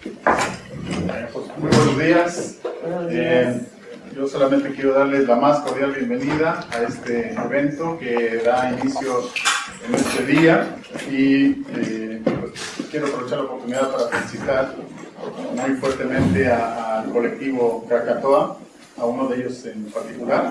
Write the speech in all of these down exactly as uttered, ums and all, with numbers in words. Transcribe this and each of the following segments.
Eh, pues, muy buenos días. Eh, yo solamente quiero darles la más cordial bienvenida a este evento que da inicio en este día y eh, pues, quiero aprovechar la oportunidad para felicitar muy fuertemente a- al colectivo Krakatoa, a uno de ellos en particular,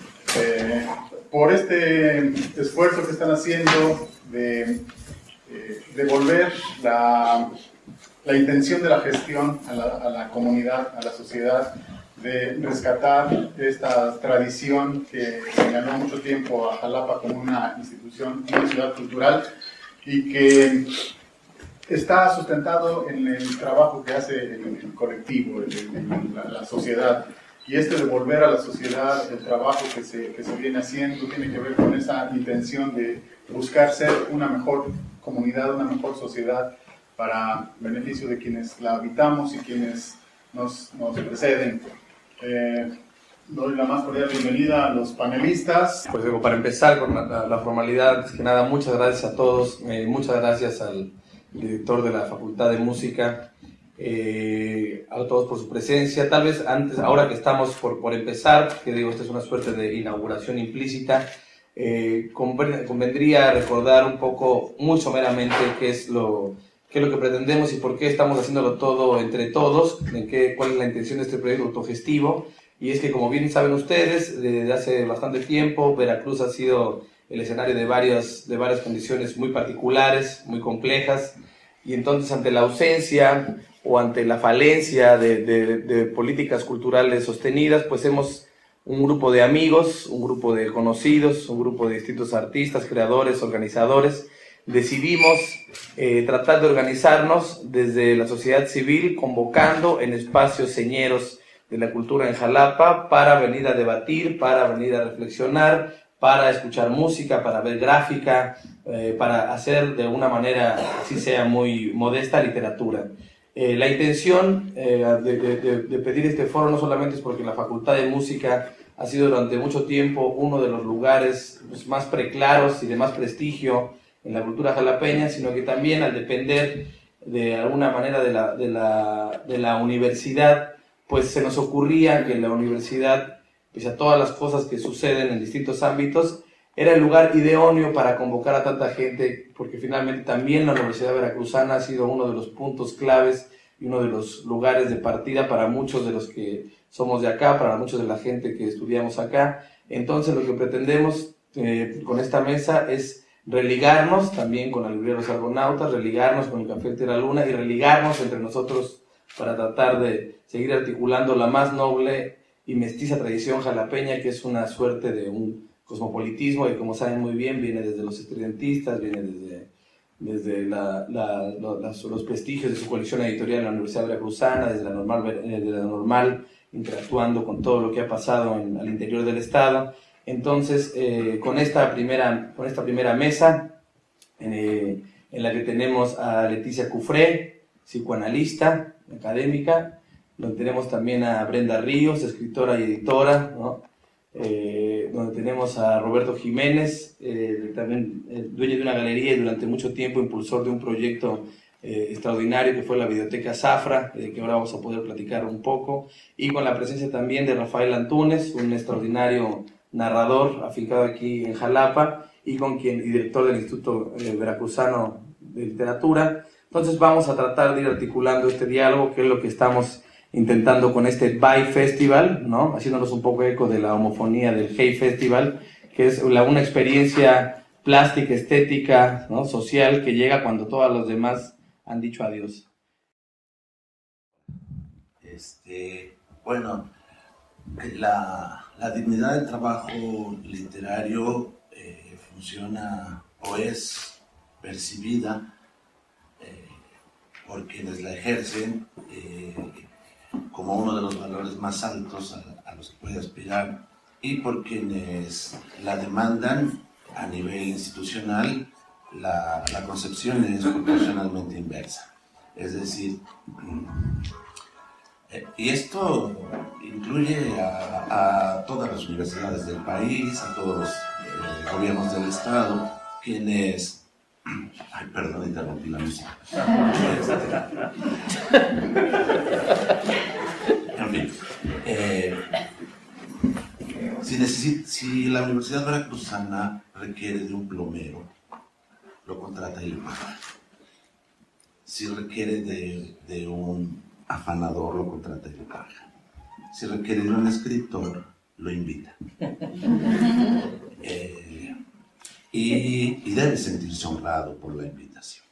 eh, por este esfuerzo que están haciendo de eh, devolver la, la intención de la gestión a la, a la comunidad, a la sociedad, de rescatar esta tradición que señaló mucho tiempo a Jalapa como una institución, una ciudad cultural, y que está sustentado en el trabajo que hace el, el colectivo, el, el, la, la sociedad. Y este devolver a la sociedad el trabajo que se, que se viene haciendo tiene que ver con esa intención de buscar ser una mejor comunidad, una mejor sociedad para beneficio de quienes la habitamos y quienes nos, nos preceden. Eh, doy la más cordial bienvenida a los panelistas. Pues digo, para empezar con la, la formalidad, antes que nada, muchas gracias a todos, eh, muchas gracias al director de la Facultad de Música, eh, a todos por su presencia. Tal vez antes, ahora que estamos por, por empezar, que digo, esta es una suerte de inauguración implícita, eh, convendría recordar un poco, muy someramente, qué es lo qué es lo que pretendemos y por qué estamos haciéndolo todo entre todos, en qué, cuál es la intención de este proyecto autogestivo. Y es que, como bien saben ustedes, desde hace bastante tiempo Veracruz ha sido el escenario de varias, de varias condiciones muy particulares, muy complejas, y entonces ante la ausencia o ante la falencia de, de, de políticas culturales sostenidas, pues hemos un grupo de amigos, un grupo de conocidos, un grupo de distintos artistas, creadores, organizadores, decidimos eh, tratar de organizarnos desde la sociedad civil, convocando en espacios señeros de la cultura en Jalapa para venir a debatir, para venir a reflexionar, para escuchar música, para ver gráfica, eh, para hacer de una manera, así sea muy modesta, literatura. Eh, la intención eh, de, de, de pedir este foro no solamente es porque la Facultad de Música ha sido durante mucho tiempo uno de los lugares pues, más preclaros y de más prestigio en la cultura jalapeña, sino que también al depender de alguna manera de la, de la, de la universidad, pues se nos ocurría que la universidad, pese a todas las cosas que suceden en distintos ámbitos, era el lugar idóneo para convocar a tanta gente, porque finalmente también la Universidad Veracruzana ha sido uno de los puntos claves y uno de los lugares de partida para muchos de los que somos de acá, para muchos de la gente que estudiamos acá. Entonces lo que pretendemos eh, con esta mesa es religarnos también con la librería de los Argonautas, religarnos con el Café de la Luna y religarnos entre nosotros para tratar de seguir articulando la más noble y mestiza tradición jalapeña, que es una suerte de un cosmopolitismo y, como saben muy bien, viene desde los estudiantistas, viene desde, desde la, la, los, los prestigios de su colección editorial en la Universidad Veracruzana, desde la normal, desde la normal interactuando con todo lo que ha pasado en, al interior del Estado. Entonces, eh, con, esta primera, con esta primera mesa, eh, en la que tenemos a Leticia Cufré, psicoanalista, académica, donde tenemos también a Brenda Ríos, escritora y editora, ¿no? eh, donde tenemos a Roberto Jiménez, eh, también eh, dueño de una galería y durante mucho tiempo impulsor de un proyecto eh, extraordinario que fue la Videoteca Zafra, de que ahora vamos a poder platicar un poco, y con la presencia también de Rafael Antúnez, un extraordinario narrador afincado aquí en Jalapa y con quien y director del Instituto eh, Veracruzano de Literatura. Entonces vamos a tratar de ir articulando este diálogo, que es lo que estamos intentando con este Bay Festival, ¿no? Haciéndonos un poco eco de la homofonía del Hey Festival, que es la, una experiencia plástica, estética, ¿no? social, que llega cuando todos los demás han dicho adiós. Este, bueno, la, la dignidad del trabajo literario eh, funciona o es percibida eh, por quienes la ejercen eh, como uno de los valores más altos a, a los que puede aspirar, y por quienes la demandan a nivel institucional, la, la concepción es proporcionalmente inversa. Es decir, eh, y esto incluye a, a todas las universidades del país, a todos los eh, gobiernos del Estado, quienes... Ay, perdón, interrumpí la música. Universidad Veracruzana requiere de un plomero, lo contrata y le paga. Si requiere de, de un afanador, lo contrata y le paga. Si requiere de un escritor, lo invita. Eh, y, y debe sentirse honrado por la invitación.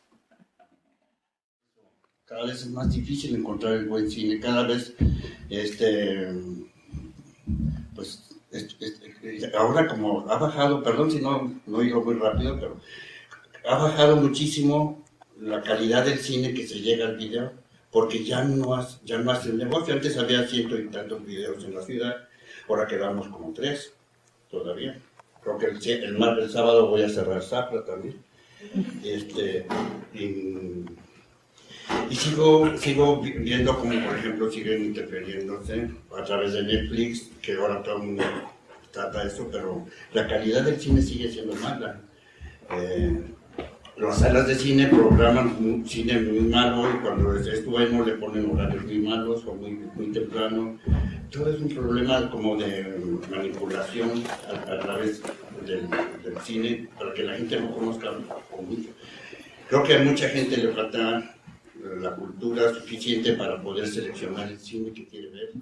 Cada vez es más difícil encontrar el buen cine, cada vez, este, pues, es, es, ahora como ha bajado, perdón si no, no digo muy rápido, pero ha bajado muchísimo la calidad del cine que se llega al video, porque ya no, has, ya no hace negocio. Antes había ciento y tantos videos en la ciudad, ahora quedamos como tres, todavía. Creo que el, el, mar, el sábado voy a cerrar Zafra también. Este, y, y sigo, sigo viendo como, por ejemplo, siguen interfiriéndose a través de Netflix, que ahora todo el mundo trata eso, pero la calidad del cine sigue siendo mala. Eh, las salas de cine programan un cine muy malo y cuando es bueno le ponen horarios muy malos o muy, muy temprano. Todo es un problema como de manipulación a, a través del, del cine para que la gente no conozca mucho. Creo que a mucha gente le falta la cultura suficiente para poder seleccionar el cine que quiere ver.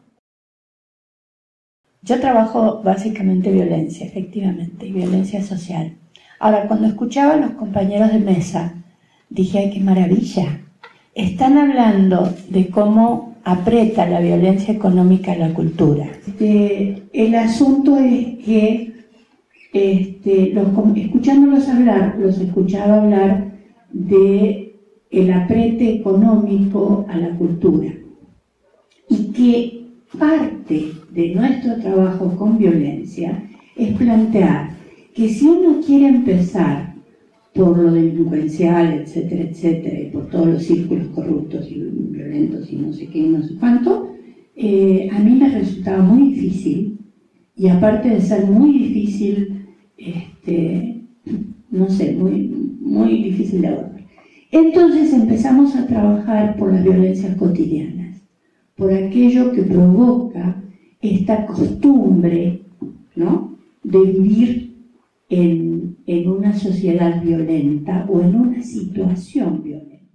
Yo trabajo básicamente violencia, efectivamente, y violencia social. Ahora, cuando escuchaba a los compañeros de mesa, dije, ¡ay, qué maravilla! Están hablando de cómo aprieta la violencia económica a la cultura. Este, el asunto es que, este, los, escuchándolos hablar, los escuchaba hablar de el apriete económico a la cultura. Y que parte de nuestro trabajo con violencia es plantear que si uno quiere empezar por lo delincuencial, etcétera, etcétera, y por todos los círculos corruptos y violentos y no sé qué y no sé cuánto, eh, a mí me resultaba muy difícil, y aparte de ser muy difícil, este, no sé, muy, muy difícil de abordar. Entonces empezamos a trabajar por las violencias cotidianas, por aquello que provoca esta costumbre, ¿no?, de vivir En, en una sociedad violenta o en una situación violenta.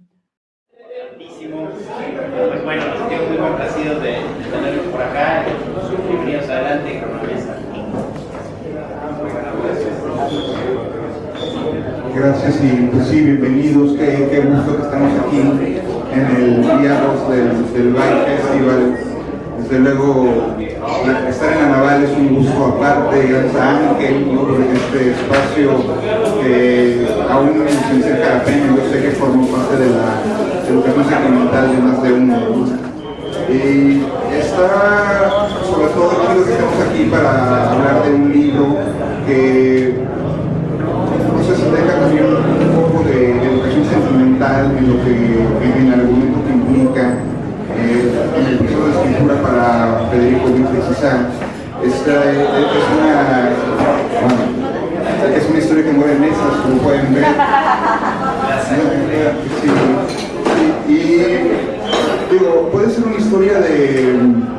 Pues bueno, nos quedamos muy complacidos de, de tenerlos por acá. Bienvenidos adelante con la mesa. Gracias y pues sí, bienvenidos. Qué, qué gusto que estamos aquí en el día dos del, del Bay Festival. Desde luego, estar en la Naval es un gusto aparte, gracias a Ángel, ¿no?, por este espacio que aún sin ser carapeno, yo sé que formó parte de la educación sentimental de más de uno. Y está, sobre todo, quiero que estemos aquí para hablar de un libro que, no sé, se deja también un poco de, de educación sentimental en lo que, en el argumento que implica. Eh, en el proceso de escritura para Federico Luis de Cisán. Esta es una, bueno, es una historia que mueve mesas, como pueden ver. Sí, y, y digo, puede ser una historia de,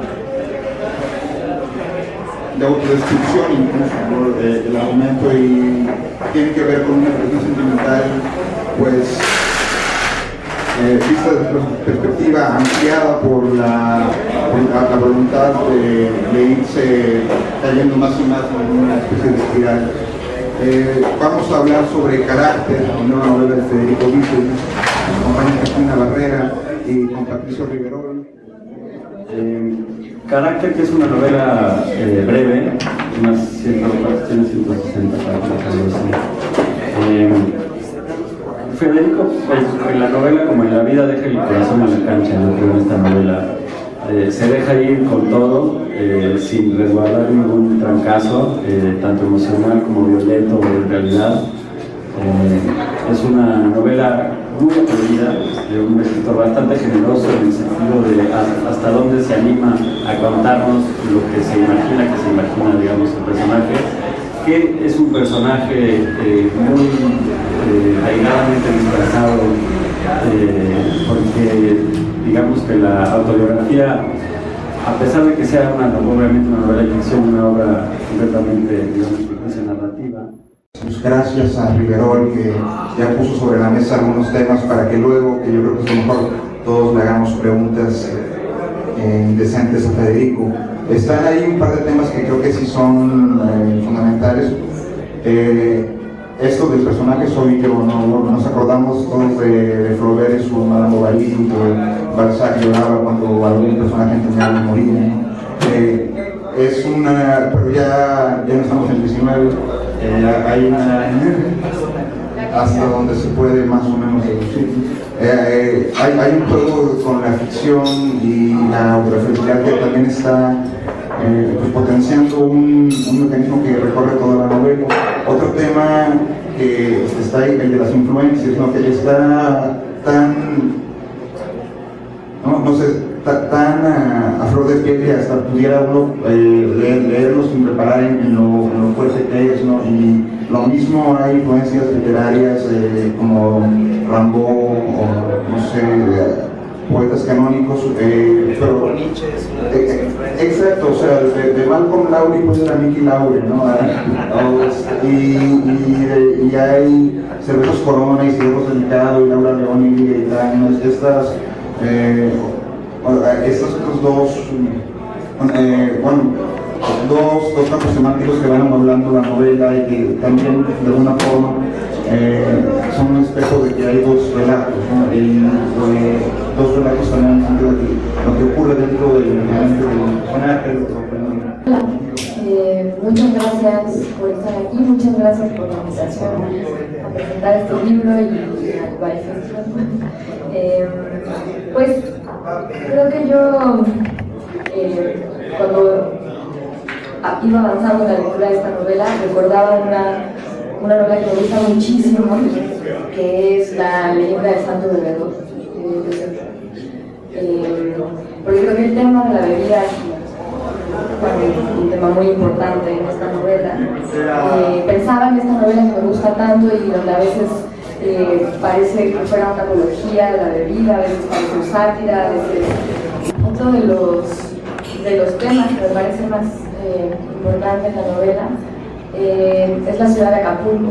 de autodestrucción incluso, ¿no?, el argumento, y tiene que ver con una relación sentimental, pues, Eh, vista desde una perspectiva ampliada por la, por la, la voluntad de, de irse cayendo más y más en una especie de espiral. Eh, vamos a hablar sobre Carácter, la nueva novela de Federico Luis, acompañada con Cristina Barrera y con Patricio Riverol. Eh, Carácter, que es una novela eh, breve, unas ciento sesenta páginas. Eh, Federico, pues, en la novela, como en la vida, deja el corazón en la cancha, yo creo, en esta novela. Eh, se deja ir con todo, eh, sin resguardar ningún trancazo, eh, tanto emocional como violento o en realidad. Eh, es una novela muy atrevida, de un escritor bastante generoso en el sentido de hasta dónde se anima a contarnos lo que se imagina, que se imagina, digamos, el personaje, que es un personaje eh, muy eh, airadamente disfrazado, eh, porque digamos que la autobiografía, a pesar de que sea una, obviamente una novela de ficción, una obra completamente, digamos, narrativa. Gracias a Riverol, que ya puso sobre la mesa algunos temas para que luego, que yo creo que es mejor, todos le hagamos preguntas eh, indecentes a Federico. Están ahí un par de temas que creo que sí son eh, fundamentales. Eh, esto del personaje Sóvico, ¿no? Nos acordamos todos de, de Flaubert y su Madame Bovary, que Balzac lloraba cuando algún personaje tenía que morir, ¿no? Eh, es una, pero ya, ya no estamos en el diecinueve, eh, hay una, hasta donde se puede más o menos deducir. Eh, hay, hay un juego con la ficción y la autoreferencial que también está eh, pues potenciando un, un mecanismo que recorre toda la novela. Otro tema que está ahí, el de las influencias, ¿no? Que está tan, no, no sé, ta, tan a, a flor de piel que hasta pudiera uno eh, leer, leerlo sin preparar en, en, lo, en lo fuerte que es, ¿no? Y lo mismo hay influencias literarias eh, como Rimbaud o no sé, poetas canónicos, eh, pero, eh, exacto, o sea, de, de Malcolm Lowry puede ser a Mickey Lowry, ¿no? Y, y, y hay Cervezos Corona y Ciegos Delicado y Laura León y tal, estas, eh, estos otros dos, eh, bueno, dos, dos campos temáticos que van hablando la novela y que también de alguna forma eh, son un espejo de que hay dos relatos, ¿no? Y eh, dos relatos también en el sentido de que lo que ocurre dentro del mente del personaje. Hola, eh, muchas gracias por estar aquí, muchas gracias por la invitación a presentar este libro y al Vive Festival. Eh, pues creo que yo eh, cuando iba avanzando en la lectura de esta novela recordaba una, una novela que me gusta muchísimo, que es La leyenda del santo bebedor. Eh, porque creo que el tema de la bebida es un tema muy importante en esta novela. Eh, pensaba en esta novela que me gusta tanto y donde a veces eh, parece que fuera una apología de la bebida, a veces parece sátira, a veces... Otro de los, de los temas que me parece más eh, importante en la novela eh, es la ciudad de Acapulco,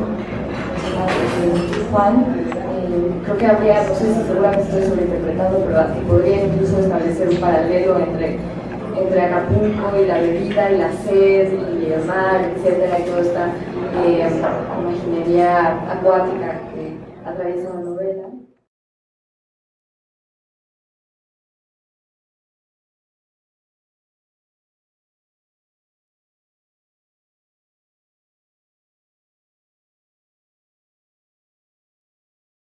Juan. Eh, creo que habría, no sé si seguramente estoy sobreinterpretando, pero así podría incluso establecer un paralelo entre, entre Acapulco y la bebida y la sed y el mar, etcétera, y toda esta eh, imaginería acuática que atraviesa la novela.